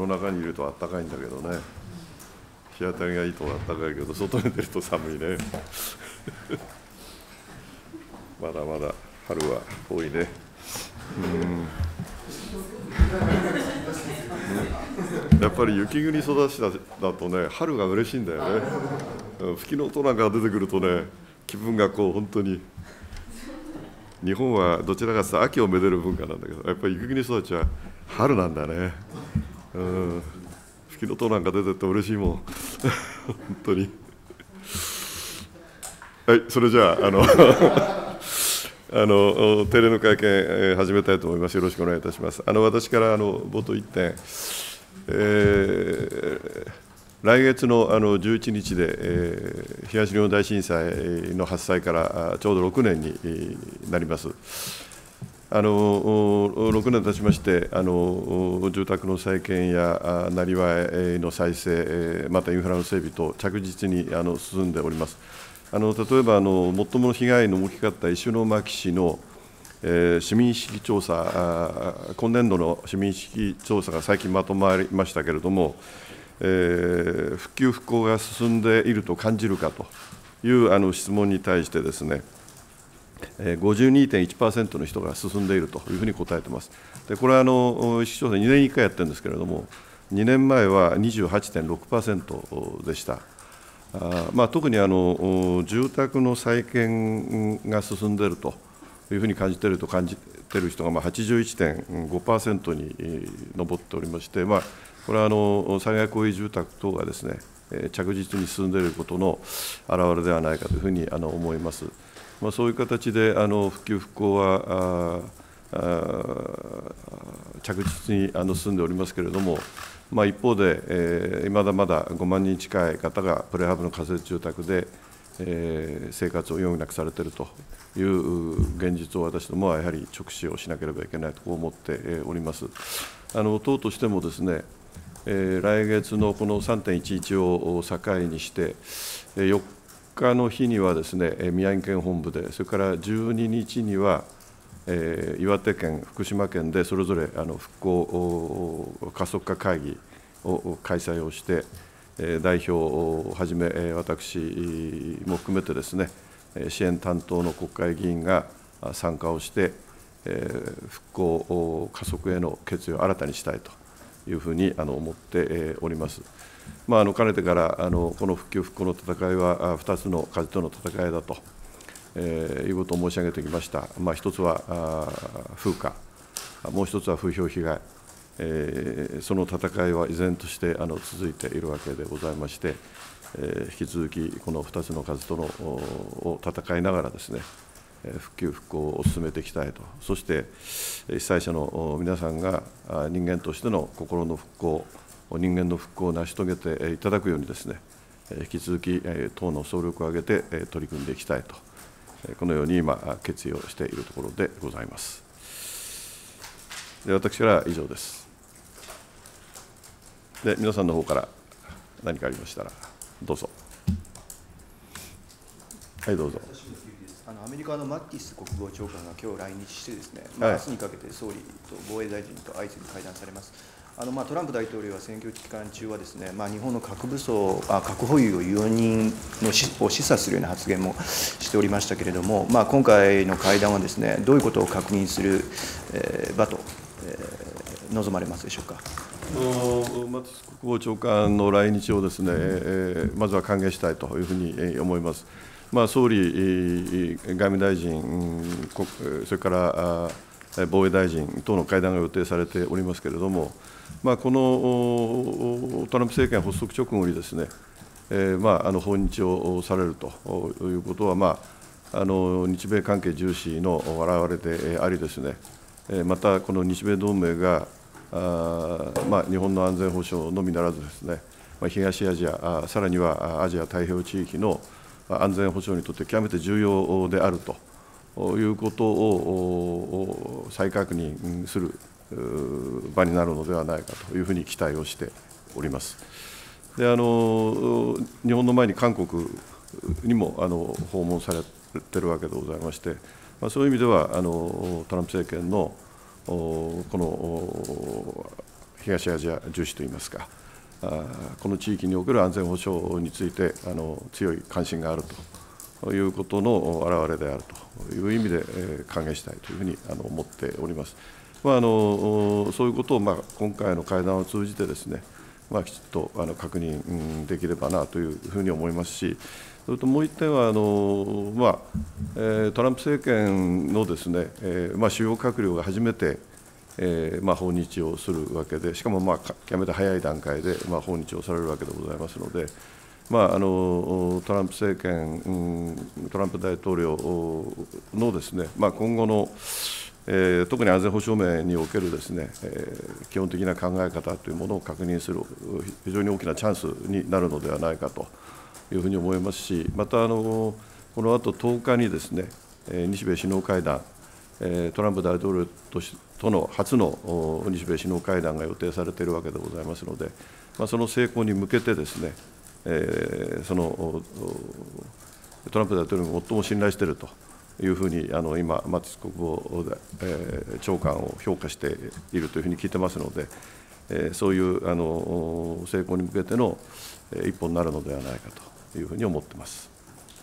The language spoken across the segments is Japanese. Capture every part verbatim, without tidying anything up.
の中にいるとあったかいんだけどね、日当たりがいいとあったかいけど、外に出ると寒いね。まだまだ春は遠いね。うんやっぱり雪国育ちだとね、春が嬉しいんだよね。吹きの音なんか出てくるとね、気分がこう本当に、日本はどちらかというと秋をめでる文化なんだけど、やっぱり雪国育ちは春なんだね。うん、吹きの音なんか出てって嬉しいもん。本当に。はい、それじゃあ、あのあの定例の会見、えー、始めたいと思います。よろしくお願いいたします。あの私からあの冒頭いってん、えー、来月のあのじゅういちにちで、えー、東日本大震災の発災からちょうどろくねんになります。あのろくねん経ちまして、あの住宅の再建やなりわいの再生、またインフラの整備と着実にあの進んでおります。あの例えばあの最も被害の大きかった石巻市の、えー、市民意識調査、今年度の市民意識調査が最近まとまりましたけれども、えー、復旧・復興が進んでいると感じるかというあの質問に対してですね、ごじゅうにてんいちパーセント の人が進んでいるというふうに答えています。でこれはあの意識調査にねんにいっかいやってるんですけれども、にねんまえは にじゅうはちてんろくパーセント でした。あまあ、特にあの住宅の再建が進んでいるというふうに感じていると感じている人がまあ はちじゅういちてんごパーセント に上っておりまして、まあ、これはあの災害公営住宅等がですね、着実に進んでいることの表れではないかというふうにあの思います。まあ、そういう形であの復旧・復興はああ着実にあの進んでおりますけれども、まあ、一方で、えー、まだまだごまんにん近い方がプレハブの仮設住宅で、えー、生活を余儀なくされているという現実を私どもはやはり直視をしなければいけないとこう思っております。あの党としてもですね、えー、来月のこの さんてんいちいち を境にして、よっかの日にはですね、宮城県本部で、それからじゅうににちには、えー、岩手県、福島県でそれぞれあの復興加速化会議を開催をして、えー、代表をはじめ、えー、私も含めてですね、支援担当の国会議員が参加をして、えー、復興加速への決意を新たにしたいというふうにあの思っております。まあ、あのかねてからあのこの復旧・復興の戦いはふたつの風との戦いだと、えー、いうことを申し上げてきました。まあ、一つは風化、もう一つは風評被害、えー、その戦いは依然としてあの続いているわけでございまして、えー、引き続きこのふたつの風とのを戦いながらですね、復旧・復興を進めていきたいと、そして被災者の皆さんが人間としての心の復興、人間の復興を成し遂げていただくようにですね、引き続き党の総力を挙げて取り組んでいきたいと、このように今、決意をしているところでございます。で私からは以上です。で、皆さんの方から何かありましたら、どうぞ。はい、どうぞ。 あのアメリカのマッティス国防長官が今日来日してですね、まあ、明日にかけて総理と防衛大臣と相次いで会談されます。あのまあトランプ大統領は選挙期間中はですね、まあ、日本の核武装、あ核保有を容認のしを示唆するような発言もしておりましたけれども、まあ、今回の会談はですね、どういうことを確認する、えー、場と、えー、望まれますでしょうか。 マティス国防長官の来日をですね、えー、まずは歓迎したいというふうに思います。まあ、総理、外務大臣、それから防衛大臣等の会談が予定されておりますけれども、まあ、このトランプ政権発足直後にですね、えーまあ、あの訪日をされるということは、まあ、あの日米関係重視の表れでありですね、またこの日米同盟があ、まあ、日本の安全保障のみならずですね、まあ、東アジア、さらにはアジア太平洋地域の安全保障にとって極めて重要であるということを再確認する場になるのではないかというふうに期待をしております。であの日本の前に韓国にもあの訪問されているわけでございまして、まあ、そういう意味ではあのトランプ政権のこの東アジア重視といいますか、この地域における安全保障についてあの強い関心があるということの表れであるという意味で歓迎したいというふうにあの思っております。まあ、あのそういうことを、まあ、今回の会談を通じてですね、まあ、きちっとあの確認できればなというふうに思いますし、それともう一点は、あのまあえー、トランプ政権のですね、えーまあ、主要閣僚が初めて、えーまあ、訪日をするわけで、しかも、まあ、極めて早い段階で、まあ、訪日をされるわけでございますので、まあ、あのトランプ政権、うん、トランプ大統領のですね、まあ、今後の、えー、特に安全保障面におけるですね、えー、基本的な考え方というものを確認する、非常に大きなチャンスになるのではないかというふうに思いますし、またあのこのあととおかにですね、日米首脳会談、トランプ大統領としとの初の日米首脳会談が予定されているわけでございますので、まあ、その成功に向けてですね、えー、そのトランプ大統領が最も信頼しているというふうに、あの今、マティス国防、えー、長官を評価しているというふうに聞いてますので、えー、そういうあの成功に向けての一歩になるのではないかというふうに思っています。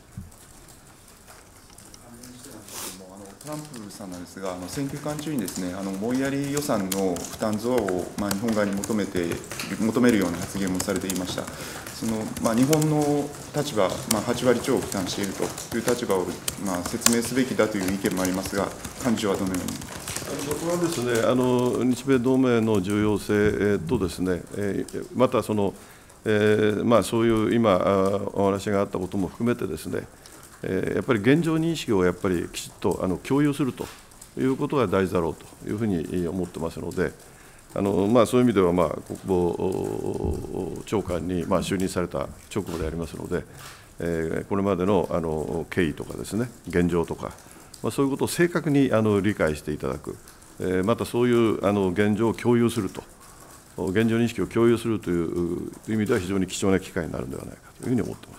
トランプさんなんですが、あの選挙期間中にですね、あの思いやり予算の負担増を、まあ、日本側に求めて求めるような発言もされていました。そのまあ、日本の立場、まあ、はちわりちょうを負担しているという立場を、まあ、説明すべきだという意見もありますが、幹事長はどのように。 僕はですね、あの日米同盟の重要性とですね、またその、えーまあ、そういう今お話があったことも含めてですね、やっぱり現状認識をやっぱりきちっとあの共有するということが大事だろうというふうに思ってますので、あのまあ、そういう意味では、まあ、国防長官にまあ就任された直後でありますので、えー、これまでのあの経緯とかですね、現状とか、まあ、そういうことを正確にあの理解していただく、えー、またそういうあの現状を共有すると、現状認識を共有するという意味では非常に貴重な機会になるのではないかというふうに思っています。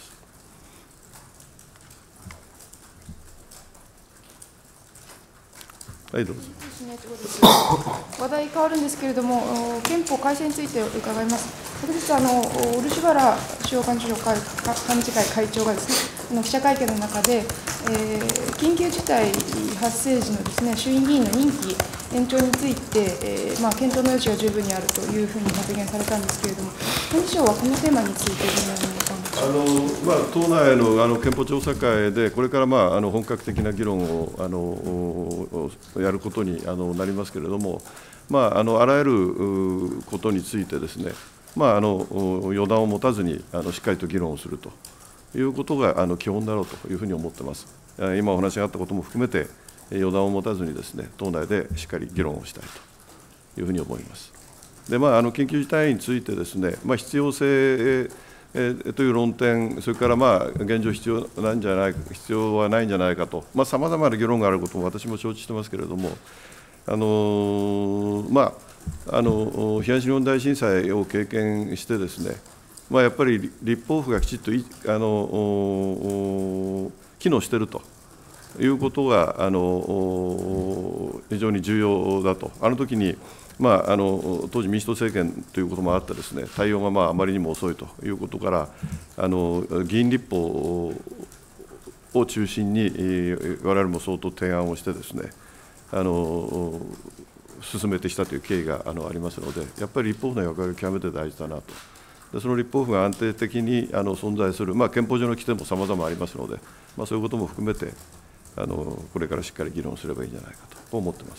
はい、どうぞ。 話題変わるんですけれども、憲法改正について伺います。昨日、あの漆原主要幹事長幹事会会長がですね、あの記者会見の中で、えー、緊急事態発生時のですね、衆院議員の任期延長について、えーまあ、検討の余地が十分にあるというふうに発言されたんですけれども、幹事長はこのテーマについてどのようにお考えでしょうか。あのまあ、党内 の, あの憲法調査会で、これから、まあ、あの本格的な議論をあのやることにあのなりますけれども、まあ、あのあらゆることについてですね、まあ、あの予断を持たずにあのしっかりと議論をするということがあの基本だろうというふうに思っています。今お話があったことも含めて、予断を持たずにですね、党内でしっかり議論をしたいというふうに思います。で、まあ、あの緊急事態についてですね、まあ、必要性という論点、それからまあ現状必要なんじゃない必要はないんじゃないかと、さまざ、まな議論があることも私も承知してますけれども、あのまあ、あの東日本大震災を経験してですね、まあ、やっぱり立法府がきちっとあの機能しているということがあの非常に重要だと。あの時にまあ、あの当時、民主党政権ということもあって、ですね、対応がまああまりにも遅いということから、あの議員立法を中心に、我々も相当提案をして、ですね、あの進めてきたという経緯があのありますので、やっぱり立法府の役割が極めて大事だなと。でその立法府が安定的にあの存在する、まあ、憲法上の規定もさまざまありますので、まあ、そういうことも含めてあの、これからしっかり議論すればいいんじゃないかと思っています。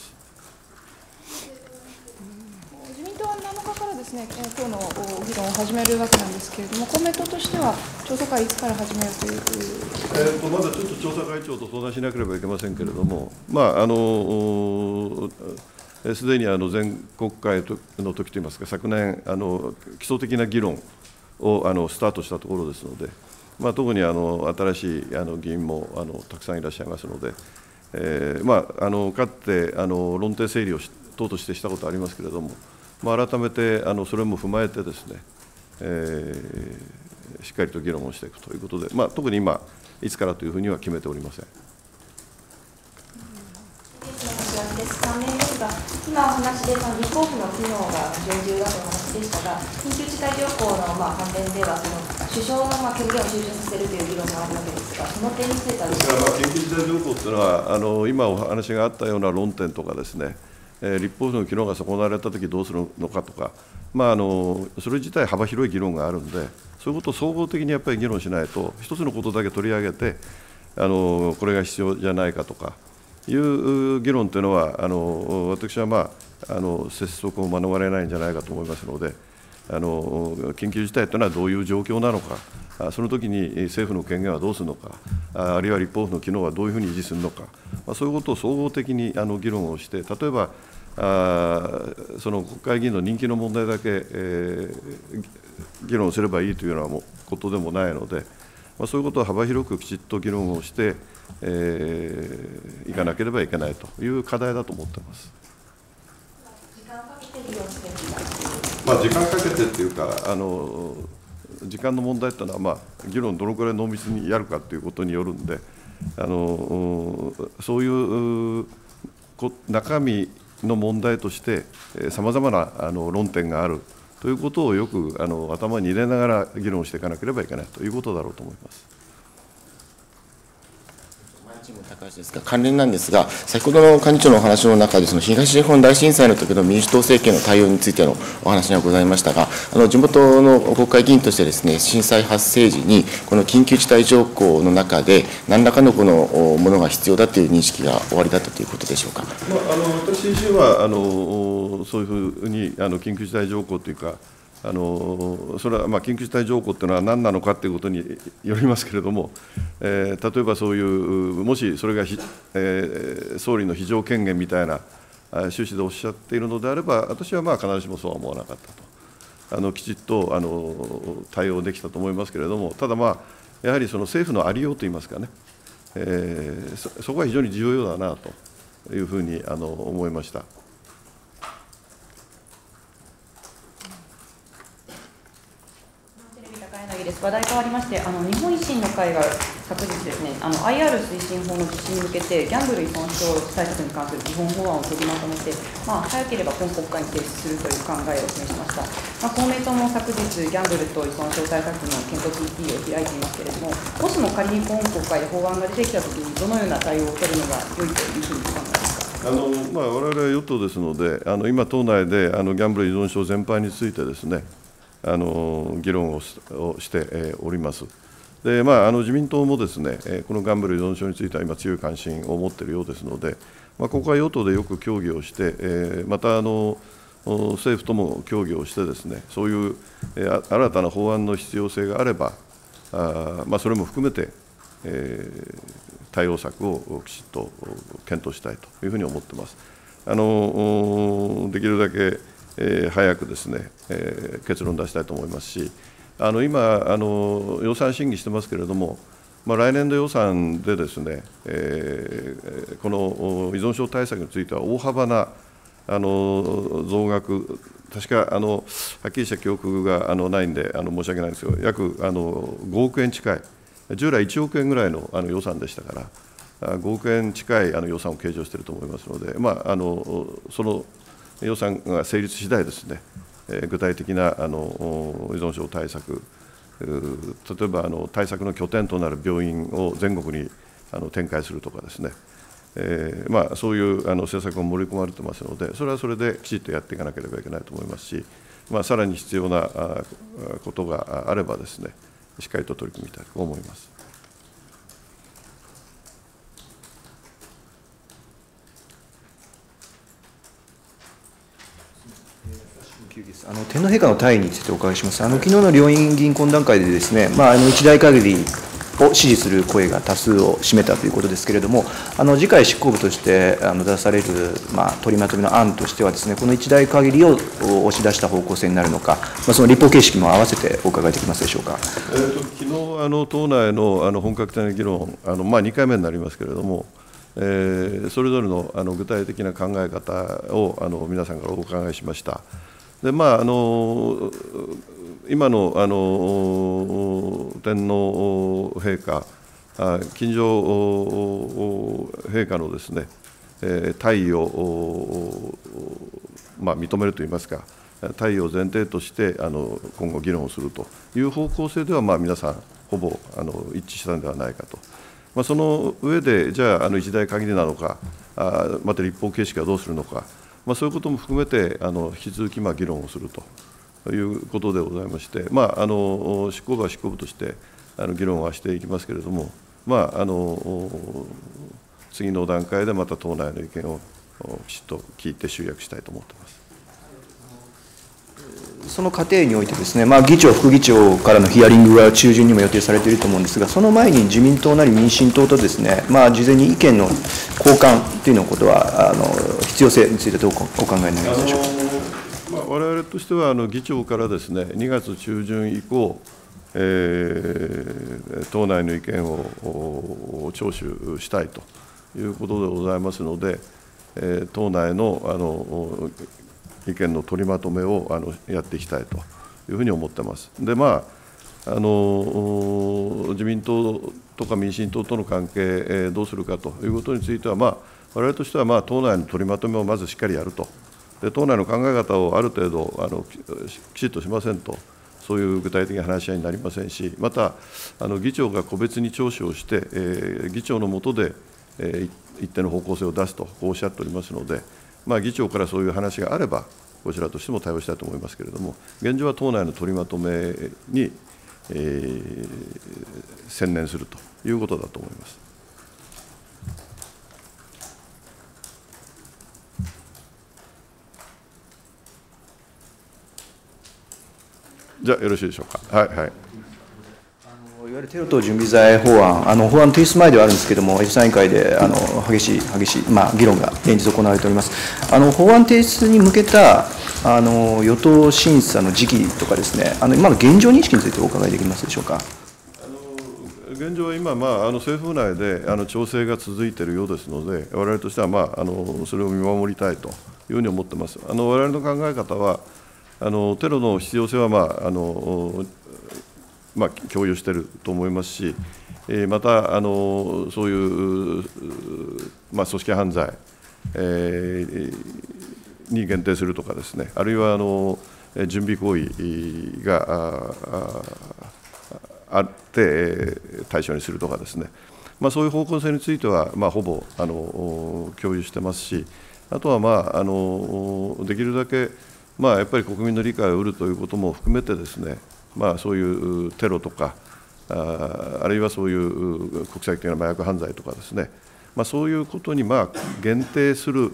ですね、今日の議論を始めるわけなんですけれども、公明党としては調査会いつから始めるという、 えー、とまだちょっと調査会長と相談しなければいけませんけれども、まあ、あのすでにあの全国会の時といいますか、昨年、あの基礎的な議論をあのスタートしたところですので、まあ、特にあの新しいあの議員もあのたくさんいらっしゃいますので、えーまあ、あのかつてあの論点整理を党としてしたことありますけれども、まあ、改めてあのそれも踏まえてですね、えー、しっかりと議論をしていくということで、まあ、特に今、いつからというふうには決めておりません。 関連ですが、 今お話でその立法府の機能が非常に重要だという話でしたが、緊急事態条項のまあ関連では、その首相のまあ権限を集中させるという議論もあるわけですが、その点についてはどうですか。 緊急事態条項というのは、あの今お話があったような論点とかですね、えー、立法府の機能が損なわれたときどうするのかとか、まあ、あのそれ自体幅広い議論があるんで、そういうことを総合的にやっぱり議論しないと、一つのことだけ取り上げて、あのこれが必要じゃないかとかいう議論というのは、あの私は、まあ、あの拙速を免れないんじゃないかと思いますので、あの緊急事態というのはどういう状況なのか、その時に政府の権限はどうするのか、あるいは立法府の機能はどういうふうに維持するのか、まあ、そういうことを総合的にあの議論をして、例えばあその国会議員の人気の問題だけ、えー、議論すればいいというようなことでもないので、まあ、そういうことを幅広くきちっと議論をして、えー、いかなければいけないという課題だと思っています。 時間をかけて議論していきたい。 まあ、時間かけてっていうか、あの時間の問題というのは、まあ、議論どのくらい濃密にやるかということによるんで、あのそういう中身の問題としてさまざまなあの論点があるということをよくあの頭に入れながら議論していかなければいけないということだろうと思います。 高橋ですが、関連なんですが、先ほどの幹事長のお話の中で、その東日本大震災の時の民主党政権の対応についてのお話がございましたが、あの地元の国会議員としてですね、震災発生時に、この緊急事態条項の中で、何らかのこのものが必要だという認識がおありだったということでしょうか。 まあ、あの私自身はあのそういうふうにあの緊急事態条項というか、あのそれはまあ緊急事態条項というのは何なのかということによりますけれども、えー、例えばそういう、もしそれがひ、えー、総理の非常権限みたいな趣旨でおっしゃっているのであれば、私はまあ必ずしもそうは思わなかったと、あのきちっとあの対応できたと思いますけれども、ただ、まあ、やはりその政府のありようといいますかね、えー、そ, そこは非常に重要だなというふうにあの思いました。 話題変わりまして、あの日本維新の会が昨日ですね、あの アイアール 推進法の実施に向けて、ギャンブル依存症対策に関する基本法案を取りまとめて、まあ、早ければ今国会に提出するという考えを示しました。まあ、公明党も昨日、ギャンブルと依存症対策の検討 ピーティー を開いていますけれども、もしも仮に今国会で法案が出てきたときに、どのような対応を取るのが良いというふうに考えますか。 あのまあ、我々は与党ですので、あの今、党内であのギャンブル依存症全般についてですね、あの議論をしております。でまあ、あの自民党もですね、このギャンブル依存症については今、強い関心を持っているようですので、まあ、ここは与党でよく協議をして、またあの政府とも協議をしてですね、そういう新たな法案の必要性があれば、あまあ、それも含めて、えー、対応策をきちっと検討したいというふうに思っています。あのできるだけえー、早くですね、えー、結論出したいと思いますし、あの今あの、予算審議してますけれども、まあ、来年度予算でですね、えー、この依存症対策については大幅なあの増額、確かあのはっきりした記憶があのないんであの申し訳ないんですけど、約あのごおくえん近い、従来いちおくえんぐらいのあの予算でしたから、ごおくえん近いあの予算を計上していると思いますので、まあ、あのその予算が成立次第ですね、具体的なあの依存症対策、例えばあの対策の拠点となる病院を全国にあの展開するとかですね、えーまあ、そういうあの政策も盛り込まれてますので、それはそれできちっとやっていかなければいけないと思いますし、まあ、さらに必要なことがあればですね、しっかりと取り組みたいと思います。 あの天皇陛下の退位についてお伺いします。あの昨日の両院議員懇談会でですね、まあ、あの一代限りを支持する声が多数を占めたということですけれども、あの次回執行部としてあの出される、まあ、取りまとめの案としてはですね、この一代限りを押し出した方向性になるのか、まあ、その立法形式も合わせてお伺いできますでしょうか。 えー、と昨日あの党内のあの本格的な議論、あの、まあ、にかいめになりますけれども、えー、それぞれのあの具体的な考え方をあの皆さんからお伺いしました。でまあ、あの今のあの天皇陛下、近所陛下のですね、 えー、大義を、まあ、認めるといいますか、大義を前提としてあの今後、議論をするという方向性では、まあ、皆さん、ほぼあの一致したのではないかと。まあ、その上で、じゃあ、あの一代限りなのか、あまた立法形式はどうするのか、まあ、そういうことも含めて、あの引き続きまあ議論をするということでございまして、まあ、あの執行部は執行部としてあの議論はしていきますけれども、まあ、あの次の段階でまた党内の意見をきちっと聞いて集約したいと思っています。 その過程においてですね、まあ、議長、副議長からのヒアリングが中旬にも予定されていると思うんですが、その前に自民党なり民進党とですね、まあ、事前に意見の交換というのことは、あの必要性についてどうお考えになりますでしょうか。 まあ、我々としては、あの議長からですね、にがつ中旬以降、えー、党内の意見を聴取したいということでございますので、えー、党内のあの意見の取りまとめをあのやっていきたいというふうに思ってます。で、まあ、あの自民党とか民進党との関係、えー、どうするかということについては、まあ、我々としては、まあ、党内の取りまとめをまずしっかりやると、で党内の考え方をある程度あのきちっとしませんと、そういう具体的な話し合いになりませんし、また、あの議長が個別に聴取をして、えー、議長の下で、えー、一定の方向性を出すと、こうおっしゃっておりますので、まあ、議長からそういう話があれば、こちらとしても対応したいと思いますけれども、現状は党内の取りまとめに、えー、専念するということだと思います。じゃあ、よろしいでしょうか。はい、はい。 いわゆるテロ等準備罪法案、あの法案提出前ではあるんですけれども、予算委員会であの激しい、激しい、まあ、議論が連日行われております。あの法案提出に向けたあの与党審査の時期とかですね、あの今の現状認識についてお伺いできますでしょうか。 あの現状は今、まあ、あの政府内であの調整が続いているようですので、我々としては、まあ、あのそれを見守りたいというふうに思っています。あの我々の考え方は、あのテロの必要性は、まああのまあ、共有していると思いますし、えー、またあのそういう、まあ、組織犯罪、えー、に限定するとかですね、あるいはあの準備行為があって対象にするとかですね、まあ、そういう方向性については、まあ、ほぼあの共有してますし、あとは、まあ、あのできるだけ、まあ、やっぱり国民の理解を得るということも含めてですね、まあ、そういうテロとか、あ, あるいはそういう国際的な麻薬犯罪とかですね、まあ、そういうことにまあ限定する、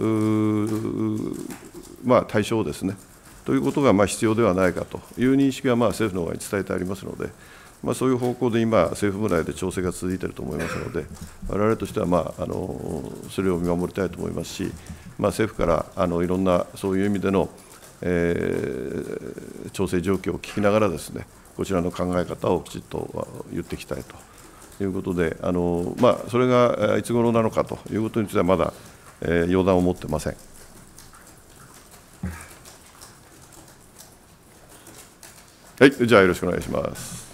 まあ、対象をですね、ということがまあ必要ではないかという認識はまあ政府の方に伝えてありますので、まあ、そういう方向で今、政府部内で調整が続いていると思いますので、我々としてはまああのそれを見守りたいと思いますし、まあ、政府からあのいろんなそういう意味でのえー、調整状況を聞きながらですね、こちらの考え方をきちっと言っていきたいということで、あのまあ、それがいつ頃なのかということについてはまだ、えー、予断を持ってません。はい、じゃあよろしくお願いします。